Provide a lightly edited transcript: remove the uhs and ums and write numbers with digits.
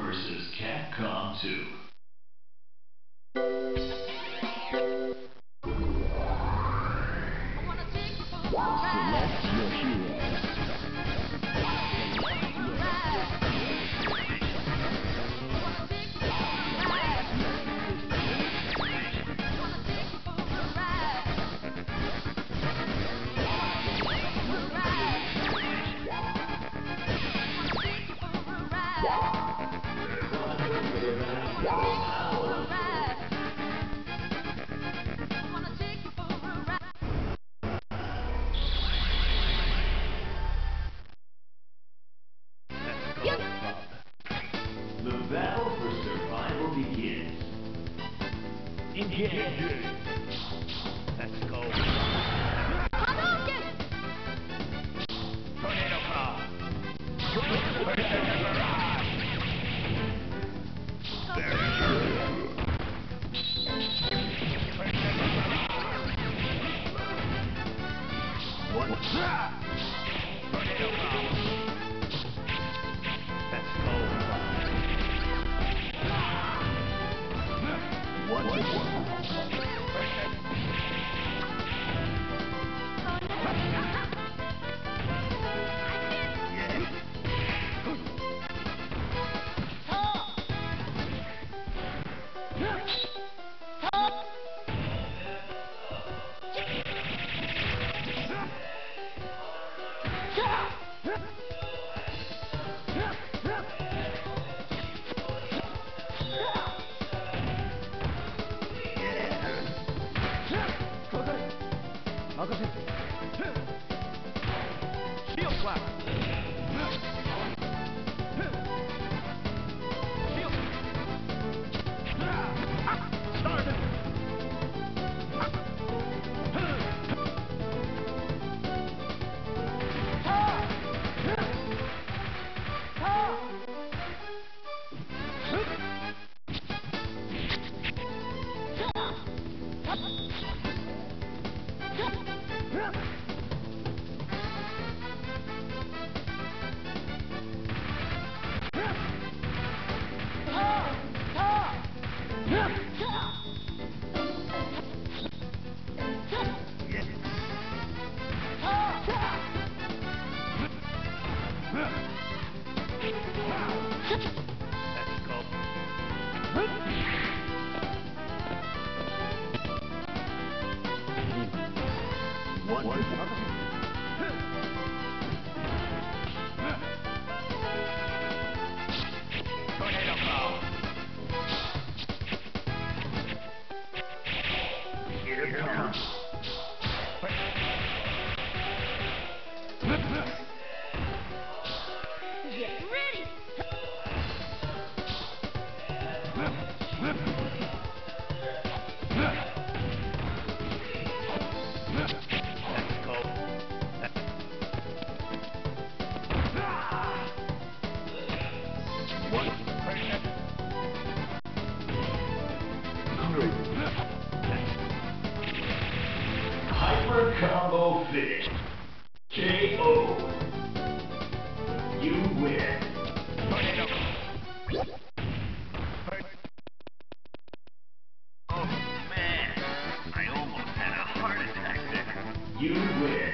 versus Capcom 2. Select your heroes. The battle for survival begins. Engage. Let's go. Tornado car. One shot. Tornado car. Let's go. Shield slap. Shield. Started. Let's go. Tornado call. Here it comes. Get ready! Let's go. Hyper combo finish. KO. You win. Tornado. Oh man, I almost had a heart attack there. You win.